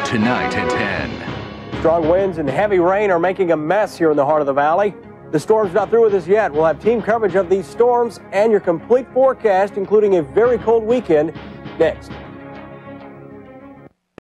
tonight at 10. Strong winds and heavy rain are making a mess here in the heart of the valley. The storm's not through with us yet. We'll have team coverage of these storms and your complete forecast, including a very cold weekend, next.